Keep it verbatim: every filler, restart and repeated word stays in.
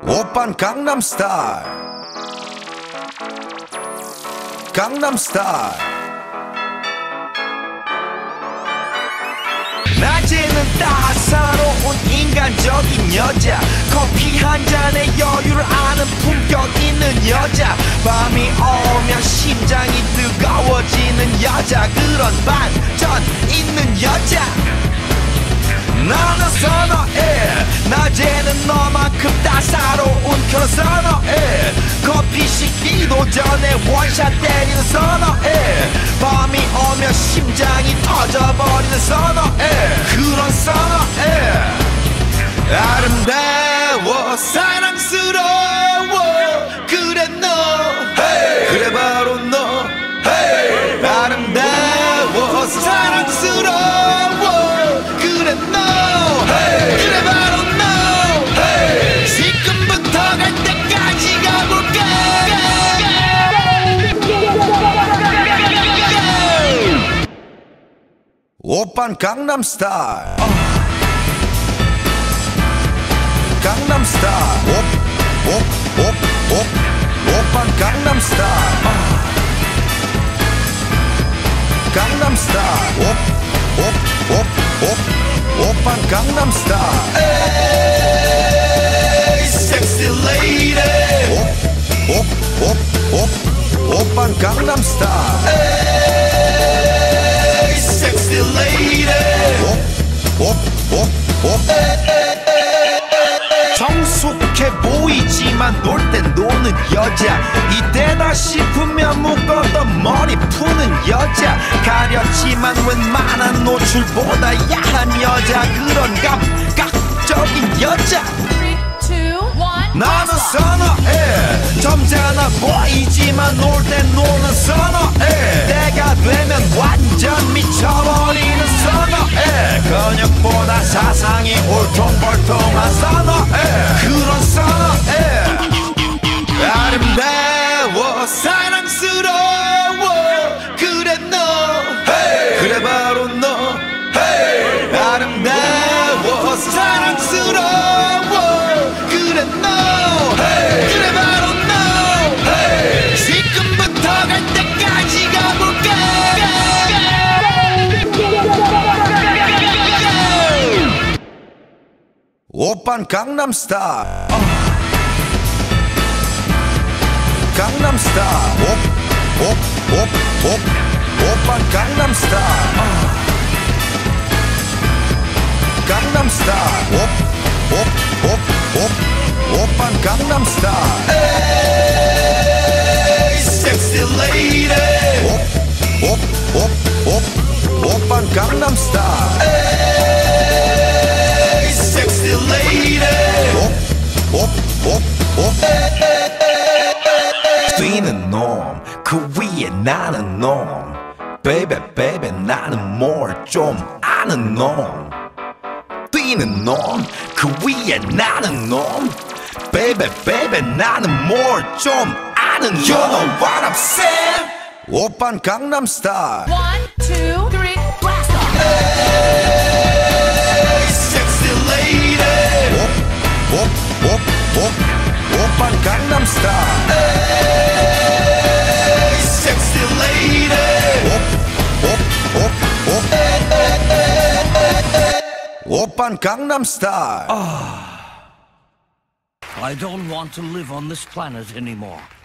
오빤 강남스타일 강남스타일 낮에는 따사로운 인간적인 여자 커피 한 잔에 여유를 아는 품격 있는 여자 밤이 오면 심장이 뜨거워지는 여자 그런 반전 있는 여자 나는 선어해 낮에는 너만큼 따사로운 그런 선어해 커피 식기도 전에 원샷 때리는 선어해 밤이 오면 심장이 터져버리는 선어해 그런 선어해 아름다워 사랑스러워 그래 너 hey. 그래 바로 너 hey. 아름다워 사랑스러워 그래 너 hey. 그래 바로 너 hey. 지금부터 갈 때까지 가볼까 오빤 강남스타일 강남스타일 옵옵옵옵 오빤 강남스타일 강남스타일 옵옵옵옵 오빤 강남스타일 에이 섹시 레이디 옵옵옵옵 오빤 강남스타일 에이 섹시 레이디 옵옵옵옵 성숙해 보이지만 놀 땐 노는 여자 이때다 싶으면 묶었던 머리 푸는 여자 가렸지만 웬만한 노출보다 야한 여자 그런 감각적인 여자 나는 선어해 점잖아 보이지만 놀 땐 노는 선어해 때가 되면 완전 미쳐버리는 선어해 근육보다 사상이 울퉁불퉁한 선어해 그런 선어해 아름다워 사랑스러워 그래 너 hey. 그래 바로 너 hey. 아름다워 사랑스러워 그래 너 hey. 그래 바로 너 hey. 지금부터 갈 때까지 가볼까 오빤 강남스타일 강남스타일 옵옵옵옵 오빤 강남스타일 강남스타일 옵옵옵옵 오빤 강남스타일 에이 섹시 레이디 옵옵옵옵 오빤 강남스타일 에이 섹시 레이디 옵옵옵옵 뛰는 놈 그 위에 나는 놈 베이베 베이베 나는 뭘 좀 아는 놈 뛰는 놈 그 위에 나는 놈 베이베 베이베 나는 뭘 좀 아는 놈 You know what I'm saying 오빤 강남스타일 One, two, three, blast off Hey sexy lady 옵옵옵옵 오빤 강남스타일 Hey sexy lady 옵옵옵옵 오빤 강남스타일 I don't want to live on this planet anymore.